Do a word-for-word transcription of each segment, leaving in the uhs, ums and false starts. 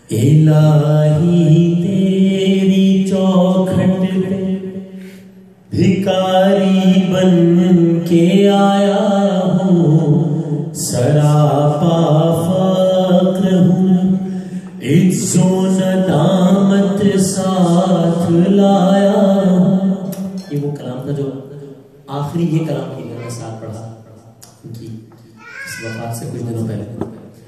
الہی تیری چوکھٹ پہ بھکاری بن کے آیا ہوں، سراپا فقر ہوں، عز و ندامت ساتھ لایا ہوں۔ یہ وہ کلام تھا جو آخری یہ کلام کی میں نے ساتھ پڑھا ان کی اس وفات سے کچھ دنوں پہلے۔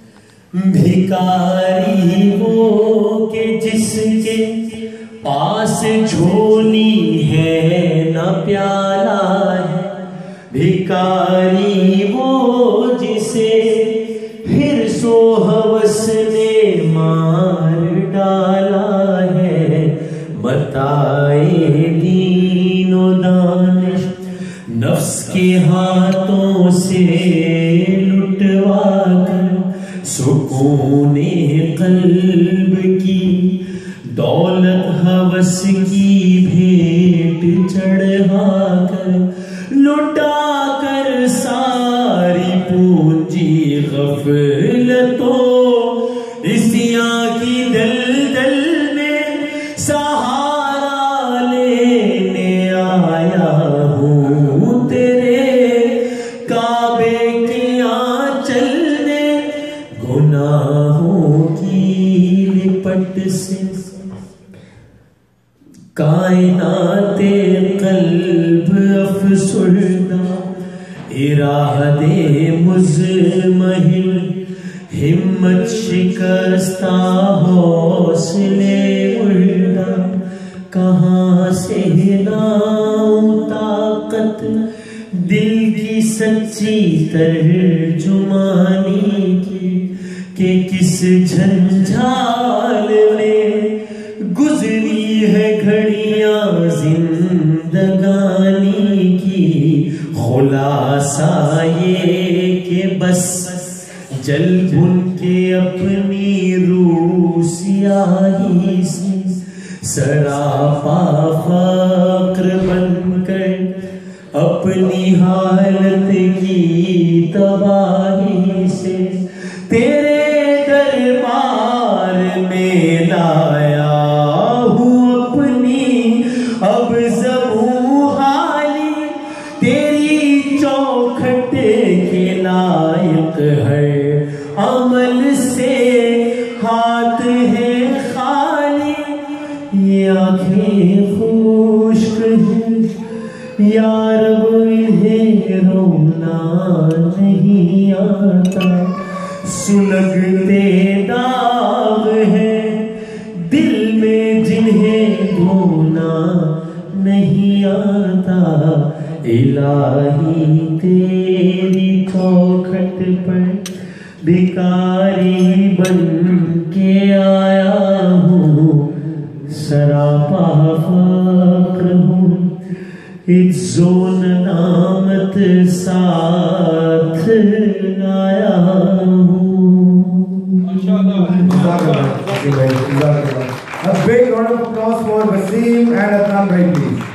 بھکاری وہ کہ جس کے پاس جھولی ہے نہ پیالہ ہے، بھکاری وہ جسے حرص و ہوس نے مار ڈالا ہے، متائے دین و دانش نفس کے ہاتھوں سے لٹوا کر، سکون قلب کی دولت ہوس کی بھیٹ چڑھا کر، لٹا کر ساری پونجی غفلتوں اسیاں کی دلدل میں سہارا لینے آیا ہوں، تیرے کعبے کے آنچل میں گناہوں کی لپٹ سے، کائنات قلب افسردہ ارادے مزمحل، ہمت شکستہ حوصلے مردہ، کہاں سے لاؤں طاقت دل کی سچی ترجمانی کی، کہ کس جھنجھال میں گزری ہے گھڑیاں زندگانی کی، خلاصہ یہ کہ بس جل بن کے اپنی روح سیاہی سے، سراپا فقر بن کر اپنی حالت کی تباہی سے، تیرے دربار میں لایا ہوں اپنی اب زبوں حالی، تیری چوکھٹ کے لائق ہے عمل سے ہاتھ ہے خالی، یہ آنکھیں خشک ہیں یا رب انہیں رونا نہیں آتا، سلگتے داغ ہیں دل میں جنہیں دھونا نہیں آتا، الہی تیری چوکھٹ پر بھکاری بن کے آیا ہوں، سراپا فقر ہوں، عز و ندامت ساتھ لایا ہوں۔ A big round of applause for Wasim and Adnan Bhai, please.